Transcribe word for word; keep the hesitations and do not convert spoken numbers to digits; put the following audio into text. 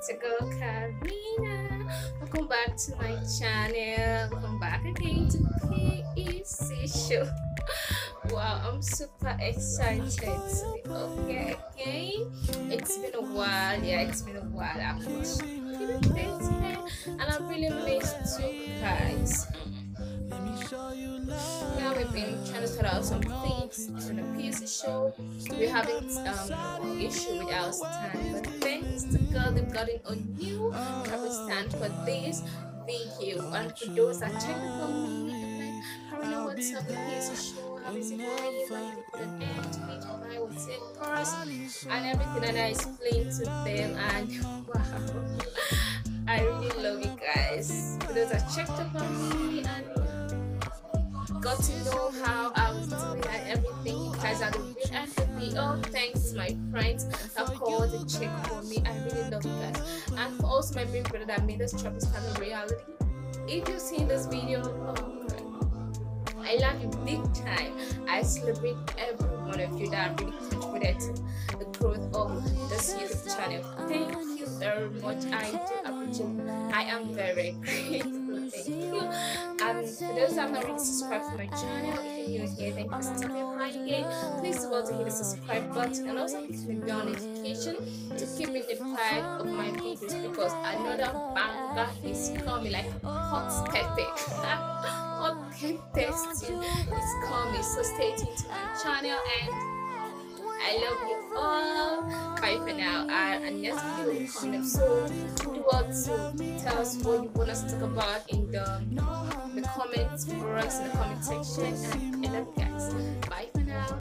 it's your girl Karina. Welcome back to my channel. Welcome back again to K E C Show. Wow, I'm super excited to be up here again. It's been a while, yeah, it's been a while. I've watched few things here, and I really missed you guys. Now we've been trying to sort out some things on the P C show. We're having um issue with our stand, but thanks to God they've gotten a new travel stand for this video. And for those that check up on me and like, I don't know what's up with P C show, how is it going? Like the end, page five, what's it first, and everything, and I explained to them, and wow, I really love you guys. For those that checked up on me and got to know how I was doing and everything. You guys are the real M V P. Oh, thanks to my friends that called and checked for me. I really love you guys. And for also my big brother that made this travel stand a reality. If you've seen this video, oh God, I love you big time. I celebrate every one of you that really contributed to the growth of this YouTube channel. Thank you very much. I do appreciate. I am very grateful. Thank you. And for those that have not really subscribed to my channel, if you're new here, thank you for stopping by again. Please do well to hit the subscribe button and also hit the bell notification to keep me notified of my videos, because another banger is coming like hot pepper. Hot pepper stew is coming. So stay tuned to my channel, and I love you all. Bye for now. Uh, and next video will come up. So do well to tell us what you want us to talk about in the the comments for us in the comment section. And I love you guys. Bye.